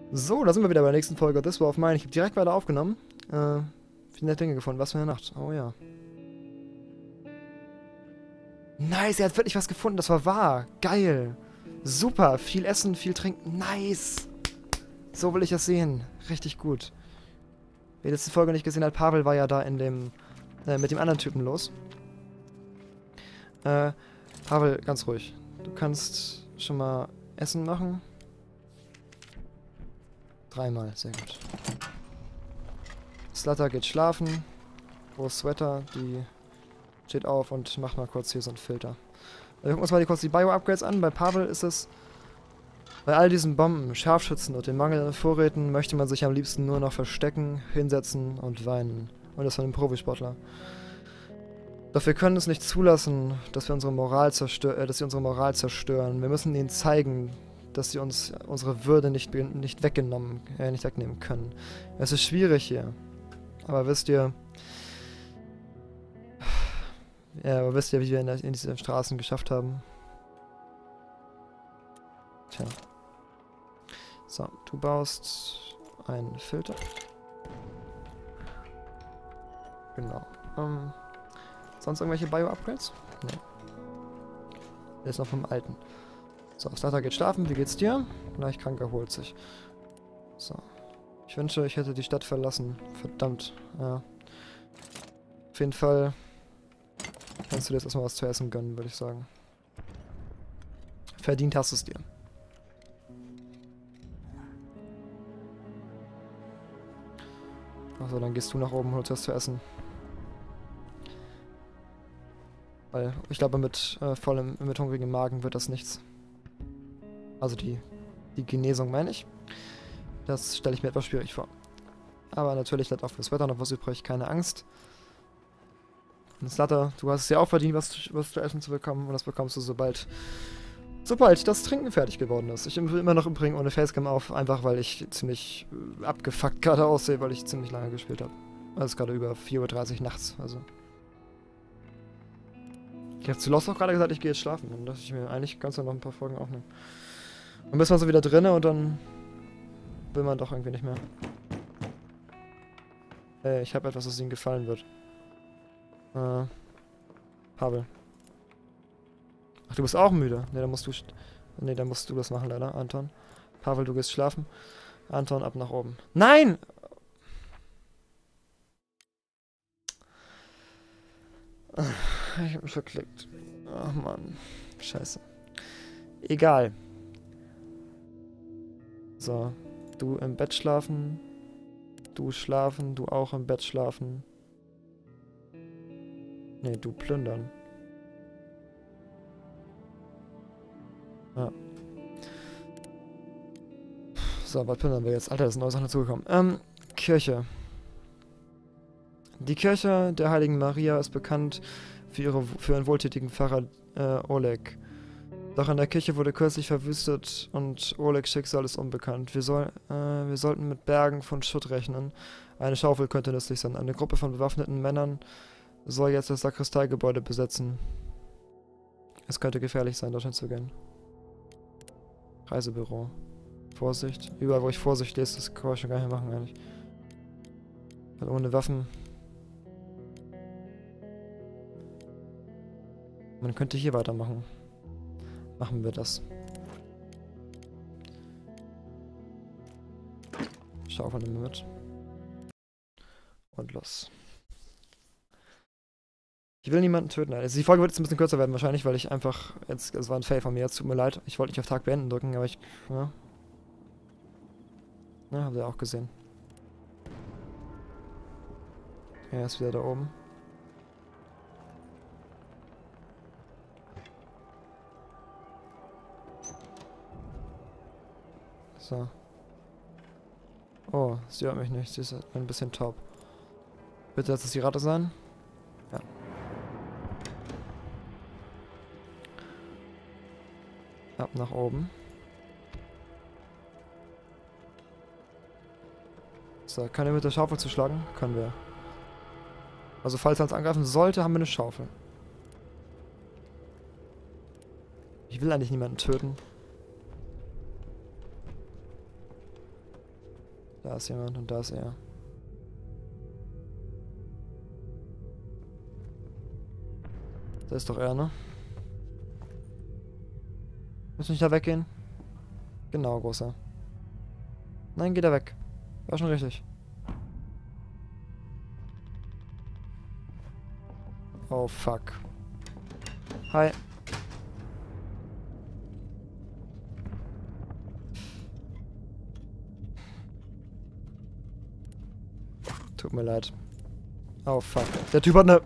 So, da sind wir wieder bei der nächsten Folge This War of Mine. Ich habe direkt weiter aufgenommen. Viele nette Dinge gefunden. Was für eine Nacht. Oh ja. Nice, er hat wirklich was gefunden. Das war wahr. Geil. Super. Viel essen, viel trinken. Nice. So will ich das sehen. Richtig gut. Wer die letzte Folge nicht gesehen hat, Pavel war ja da in dem, mit dem anderen Typen los. Pavel, ganz ruhig. Du kannst schon mal Essen machen. 3-mal, sehr gut. Slatter geht schlafen. Groß Sweater, die steht auf und macht mal kurz hier so einen Filter. Wir gucken uns mal kurz die Bio-Upgrades an. Bei Pavel ist es, bei all diesen Bomben, Scharfschützen und den Mangel an Vorräten möchte man sich am liebsten nur noch verstecken, hinsetzen und weinen. Und das von dem Profisportler. Doch wir können es nicht zulassen, dass wir unsere Moral zerstören. Wir müssen ihnen zeigen, dass sie uns unsere Würde nicht wegnehmen können. Es ist schwierig hier. Aber wisst ihr, wie wir in diese Straßen geschafft haben? Tja. So, du baust einen Filter. Genau. Sonst irgendwelche Bio-Upgrades? Nee. Der ist noch vom Alten. So, Slatter geht schlafen. Wie geht's dir? Gleich krank erholt sich. So. Ich wünsche, ich hätte die Stadt verlassen. Verdammt. Ja. Auf jeden Fall kannst du dir jetzt erstmal was zu essen gönnen, würde ich sagen. Verdient hast du es dir. Also, dann gehst du nach oben und holst was zu essen. Weil, ich glaube, mit hungrigem Magen wird das nichts. Also die Genesung meine ich. Das stelle ich mir etwas schwierig vor. Aber natürlich bleibt auch fürs Wetter noch was übrig, keine Angst. Und Slatter, du hast es ja auch verdient, was zu essen zu bekommen. Und das bekommst du sobald das Trinken fertig geworden ist. Ich will immer noch im Bringen ohne Facecam auf, einfach weil ich ziemlich abgefuckt gerade aussehe, weil ich ziemlich lange gespielt habe. Also es ist gerade über 4:30 Uhr nachts, also. Ich habe zu Lost auch gerade gesagt, ich gehe jetzt schlafen. Dann dachte ich mir, eigentlich kannst du noch ein paar Folgen aufnehmen. Dann bist man so wieder drinne und dann will man doch irgendwie nicht mehr. Ich habe etwas, was ihnen gefallen wird. Pavel. Ach, du bist auch müde. Ne, dann musst du das machen, leider, Anton. Pavel, du gehst schlafen. Anton, ab nach oben. Nein! Ich hab mich verklickt. Ach Mann. Scheiße. Egal. So. Du im Bett schlafen. Du schlafen. Du auch im Bett schlafen. Nee, du plündern. Ja. So, was plündern wir jetzt? Alter, da sind neue Sachen dazugekommen. Kirche. Die Kirche der Heiligen Maria ist bekannt für ihren wohltätigen Pfarrer Oleg. Doch in der Kirche wurde kürzlich verwüstet und Olegs Schicksal ist unbekannt. Wir sollten mit Bergen von Schutt rechnen. Eine Schaufel könnte nützlich sein. Eine Gruppe von bewaffneten Männern soll jetzt das Sakristeigebäude besetzen. Es könnte gefährlich sein, dorthin zu gehen. Reisebüro. Vorsicht. Überall, wo ich Vorsicht lese, das kann ich schon gar nicht mehr machen, eigentlich. Weil ohne Waffen. Man könnte hier weitermachen. Machen wir das. Schaufel nehmen wir mit. Und los. Ich will niemanden töten. Also die Folge wird jetzt ein bisschen kürzer werden wahrscheinlich, weil ich einfach jetzt, es war ein Fail von mir, jetzt tut mir leid. Ich wollte nicht auf Tag beenden drücken, aber ja. Ja, habt ihr auch gesehen. Er ist wieder da oben. So. Oh, sie hört mich nicht. Sie ist ein bisschen taub. Bitte, dass es die Ratte sein? Ja. Ab nach oben. So, können wir mit der Schaufel zuschlagen? Können wir. Also falls er uns angreifen sollte, haben wir eine Schaufel. Ich will eigentlich niemanden töten. Da ist jemand und da ist er. Da ist doch er, ne? Muss nicht da weggehen? Genau, Großer. Nein, geht er weg. War schon richtig. Oh, fuck. Hi. Tut mir leid. Oh, fuck. Der Typ hat eine...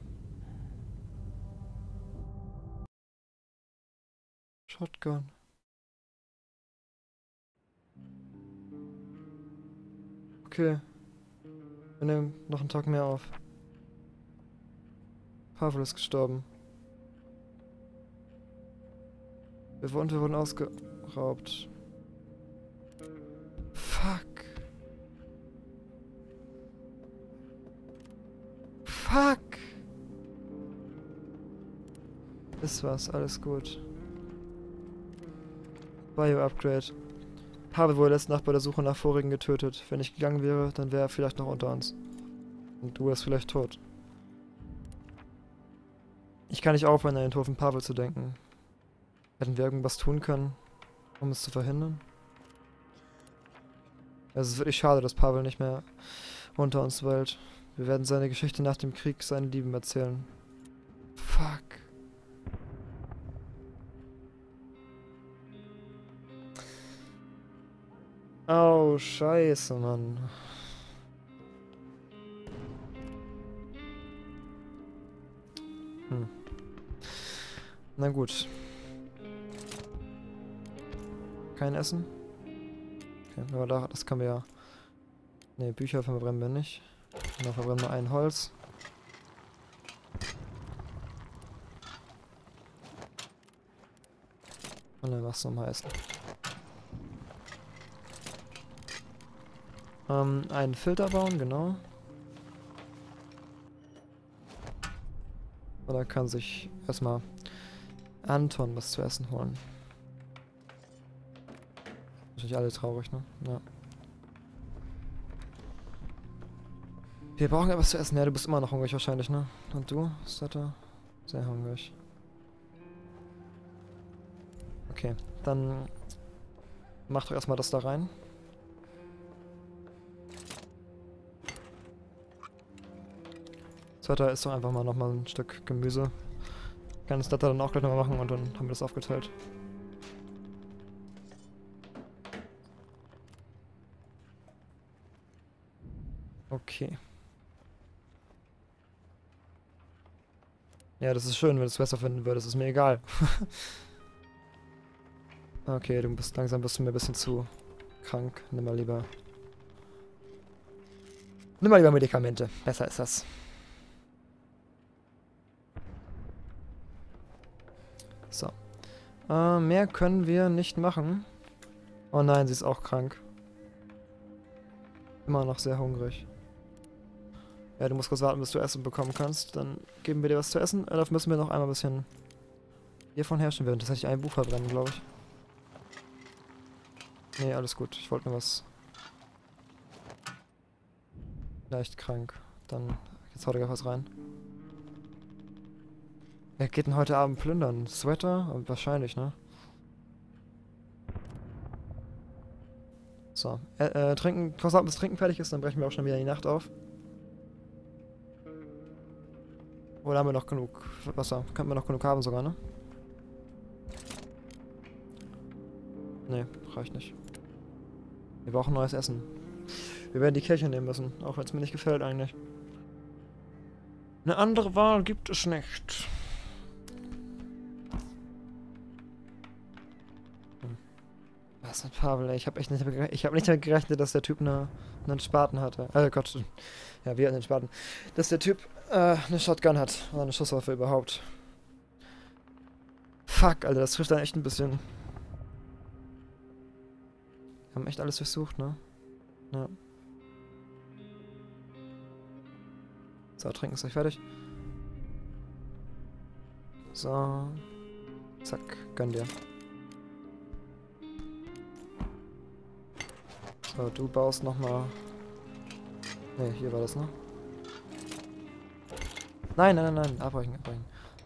Shotgun. Okay. Wir nehmen noch einen Tag mehr auf. Pavel ist gestorben. Wir wurden ausgeraubt. Fuck. Fuck. Ist was, alles gut. Bio-Upgrade. Pavel wurde letzte Nacht bei der Suche nach Vorigen getötet. Wenn ich gegangen wäre, dann wäre er vielleicht noch unter uns. Und du wärst vielleicht tot. Ich kann nicht aufhören, an den Tod von Pavel zu denken. Hätten wir irgendwas tun können, um es zu verhindern? Es ist wirklich schade, dass Pavel nicht mehr unter uns weilt. Wir werden seine Geschichte nach dem Krieg seinen Lieben erzählen. Fuck. Oh, scheiße, Mann. Na gut. Kein Essen? Okay, aber das können wir ja... Ne, Bücher verbrennen wir nicht. Da verbrennen wir ein Holz. Und dann was zum Heißen. Einen Filter bauen, genau. Oder kann sich erstmal Anton was zu essen holen. Natürlich alle traurig, ne? Ja. Wir brauchen etwas zu essen. Ja, du bist immer noch hungrig wahrscheinlich, ne? Und du, Sutter? Sehr hungrig. Okay, dann mach doch erstmal das da rein. Sutter isst doch einfach mal nochmal ein Stück Gemüse. Kann das Sutter dann auch gleich nochmal machen und dann haben wir das aufgeteilt. Okay. Ja, das ist schön, wenn du es besser finden würdest. Ist mir egal. Okay, du bist langsam mir ein bisschen zu krank. Nimm mal lieber Medikamente. Besser ist das. So. Mehr können wir nicht machen. Oh nein, sie ist auch krank. Immer noch sehr hungrig. Ja, du musst kurz warten, bis du Essen bekommen kannst. Dann geben wir dir was zu essen. Dafür müssen wir noch einmal ein bisschen hiervon herrschen. Wir werden tatsächlich ein Buch verbrennen, glaube ich. Nee, alles gut. Ich wollte nur was... Leicht krank. Dann... Jetzt haut er gleich was rein. Wer geht denn heute Abend plündern? Sweater? Wahrscheinlich, ne? So. Trinken... Kurz warten, bis Trinken fertig ist, dann brechen wir auch schon wieder die Nacht auf. Oder haben wir noch genug Wasser? Könnten wir noch genug haben sogar, ne? Ne, reicht nicht. Wir brauchen neues Essen. Wir werden die Kirche nehmen müssen, auch wenn es mir nicht gefällt eigentlich. Eine andere Wahl gibt es nicht. Was mit Pavel, ey? Ich habe nicht damit gerechnet, dass der Typ einen Spaten hatte. Gott. Ja, wir hatten den Spaten. Dass der Typ eine Shotgun hat. Oder eine Schusswaffe überhaupt. Fuck, Alter, das trifft dann echt ein bisschen. Wir haben echt alles durchsucht, ne? Ja. So, trinken ist gleich fertig. So. Zack, gönn dir. So, du baust nochmal... Ne, hier war das, ne? Nein, nein, nein, nein. Abbrechen, abbrechen.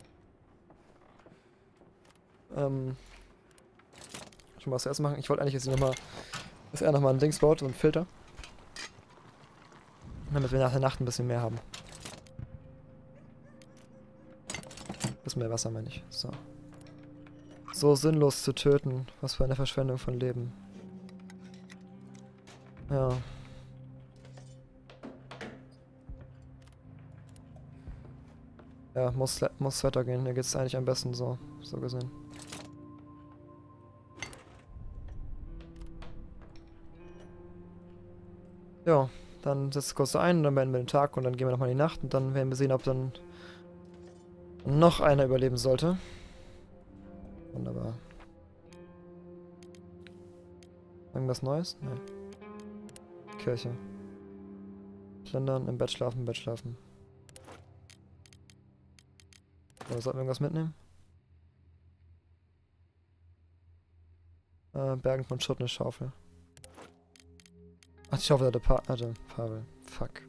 Ich muss was erst machen. Ich wollte eigentlich jetzt nochmal... Dass er nochmal ein Dings baut, so ein Filter. Damit wir nach der Nacht ein bisschen mehr haben. Bisschen mehr Wasser, meine ich. So. So sinnlos zu töten. Was für eine Verschwendung von Leben. Ja. Ja, muss weitergehen. Mir geht's eigentlich am besten so gesehen. Ja, dann setzt kurz ein, dann beenden wir den Tag und dann gehen wir nochmal in die Nacht und dann werden wir sehen, ob dann noch einer überleben sollte. Wunderbar. Irgendwas Neues? Nein. Kirche. Plündern, im Bett schlafen, im Bett schlafen. So, sollten wir irgendwas mitnehmen? Bergen von Schutt, eine Schaufel. Ach, die Schaufel hatte Pavel. Fuck.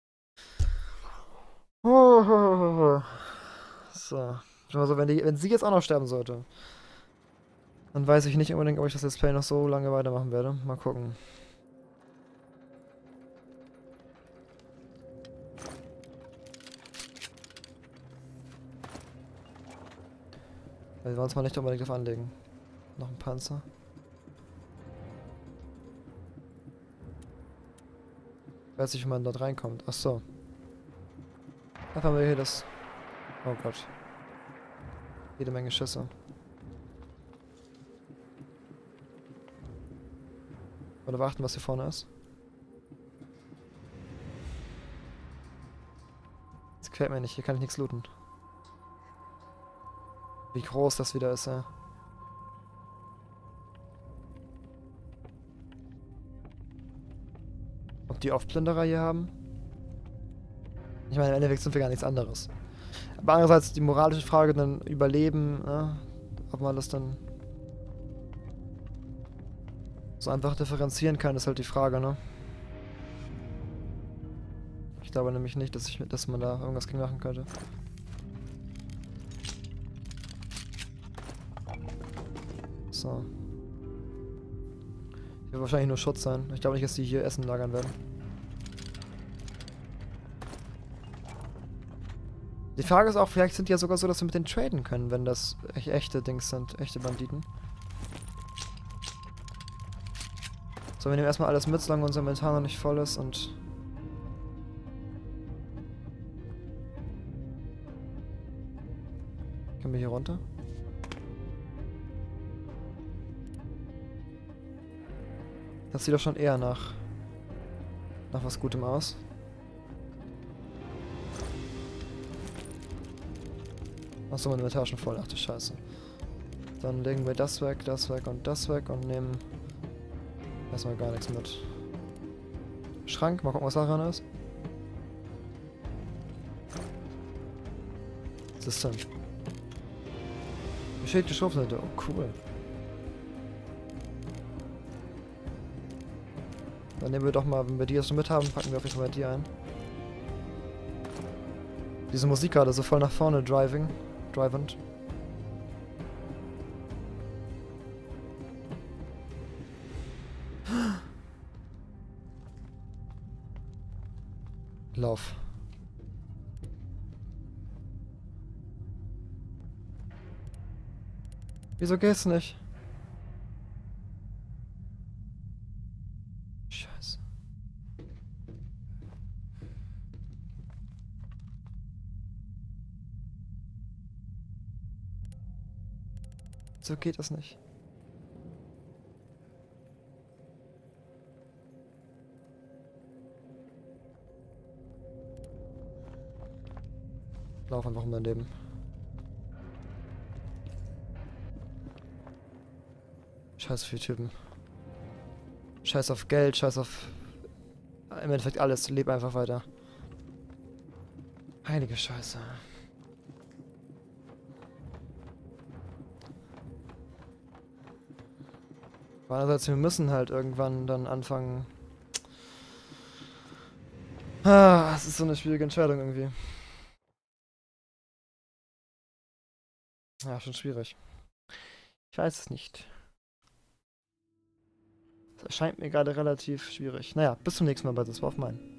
So. Also, wenn sie jetzt auch noch sterben sollte, dann weiß ich nicht unbedingt, ob ich das Let's Play noch so lange weitermachen werde. Mal gucken. Wir wollen uns mal nicht unbedingt drauf anlegen. Noch ein Panzer. Ich weiß nicht, wie man dort reinkommt. Ach so. Einfach mal hier das... Oh Gott. Jede Menge Schüsse. Oder warten, was hier vorne ist. Das gefällt mir nicht. Hier kann ich nichts looten. Wie groß das wieder ist, ja. Ob die Aufplünderer hier haben? Ich meine, im Endeffekt sind wir gar nichts anderes. Aber andererseits die moralische Frage dann Überleben, ne? Ob man das dann so einfach differenzieren kann, ist halt die Frage, ne? Ich glaube nämlich nicht, dass man da irgendwas gegen machen könnte. So. Hier wird wahrscheinlich nur Schutz sein. Ich glaube nicht, dass die hier Essen lagern werden. Die Frage ist auch, vielleicht sind die ja sogar so, dass wir mit denen traden können, wenn das echte Dings sind, echte Banditen. So, wir nehmen erstmal alles mit, solange unser Inventar noch nicht voll ist und... Können wir hier runter? Das sieht doch schon eher nach was Gutem aus. Achso, mein Inventar ist schon voll. Ach du Scheiße. Dann legen wir das weg und das weg und nehmen erstmal gar nichts mit. Schrank, mal gucken, was da dran ist. Was ist denn? Beschädigte Schriftenhütte. Oh, cool. Dann nehmen wir doch mal, wenn wir die jetzt schon mit haben, packen wir auf jeden Fall die ein. Diese Musik gerade so voll nach vorne drivend. Lauf. Wieso geht's nicht? Scheiße. So geht das nicht. Lauf einfach um dein Leben. Scheiß auf die Typen. Scheiß auf Geld, scheiß auf... Im Endeffekt alles. Leb einfach weiter. Heilige Scheiße. Aber andererseits, wir müssen halt irgendwann dann anfangen. Ah, es ist so eine schwierige Entscheidung irgendwie. Ja, schon schwierig. Ich weiß es nicht. Es erscheint mir gerade relativ schwierig. Naja, bis zum nächsten Mal bei The Swap Mine.